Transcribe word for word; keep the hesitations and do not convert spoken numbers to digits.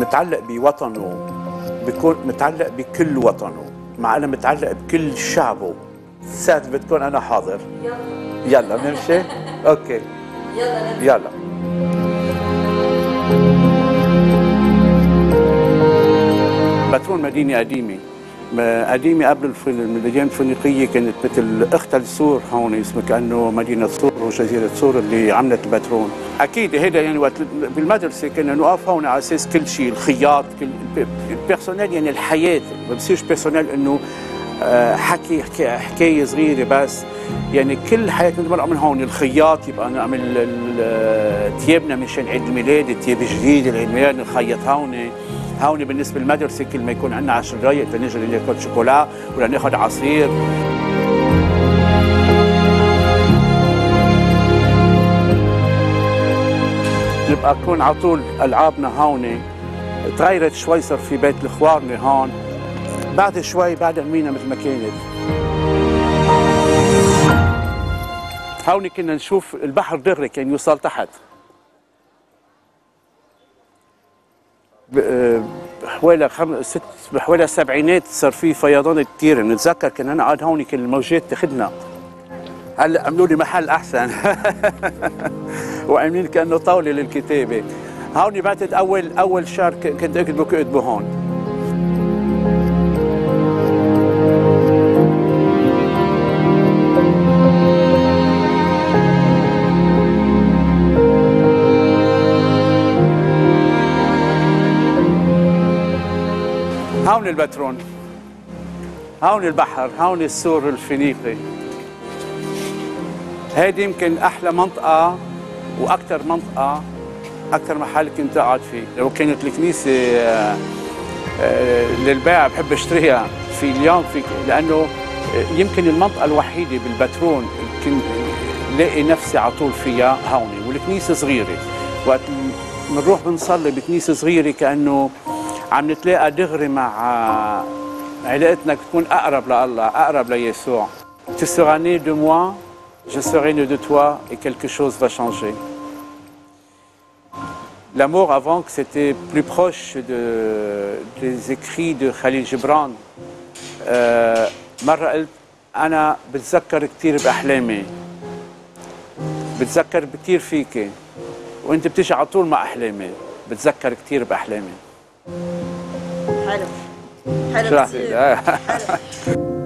متعلق بوطنه بيكون متعلق بكل وطنه، مع أنا متعلق بكل شعبه. ساعة بتكون أنا حاضر. يلا يلا نمشي؟ أوكي يلا يلا. بترون مدينة قديمة قديمة قبل المدينة الفينيقية، كانت مثل اختها لسور هون، اسمها كأنه مدينة سور وجزيرة سور اللي عملت البترون. أكيد هيدا يعني وقت بالمدرسة كنا نقف هون على أساس كل شيء، الخياط، كل البيرسونيل، يعني الحياة، ما بصيرش بيرسونيل إنه حكي حكاية صغيرة بس، يعني كل حياتنا نمرق من هون. الخياط يبقى نعمل ثيابنا مشان عيد الميلاد، الثياب الجديدة لعيد الميلاد نخيط هون. هون بالنسبة للمدرسة كل ما يكون عندنا عشر دقايق تنجي ناكل شوكولا ولا ناخذ عصير. نبقى نكون على طول ألعابنا هون. تغيرت شوي، صار في بيت الخوارني هون، بعد شوي بعد المينا مثل ما كانت. هون كنا نشوف البحر دغري كان يوصل تحت. حوالي خم... ست بحوالي السبعينات صار في فيضان كثير. نتذكر كنا نقعد هون كل الموجات تاخذنا. هلا عملوا لي محل احسن وعاملين كانه طاوله للكتابه. هون بعتت اول اول شهر كنت اكتبه كاتبه هون. هون البترون، هون البحر، هون السور الفينيقي. هيدي يمكن أحلى منطقة وأكثر منطقة، أكثر محل كنت أقعد فيه. لو كانت الكنيسة للبيع بحب أشتريها في اليوم، في لأنه يمكن المنطقة الوحيدة بالبترون يمكن لاقي نفسي على طول فيها هون. والكنيسة صغيرة، وقت بنروح بنصلي بكنيسة صغيرة كأنه عم نتلاقى دغري مع علاقتنا تكون أقرب لله، أقرب ليسوع. Tu seras né de moi, je serai né de toi et quelque chose va changer. L'amour avant que c'était plus proche de, des écrits de Khalil Gibran. euh, مرة قلت أنا بتذكر كثير بأحلامي، بتذكر كثير فيكي، وأنت بتيجي على طول مع أحلامي، بتذكر كثير بأحلامي. حلو حلو كثير.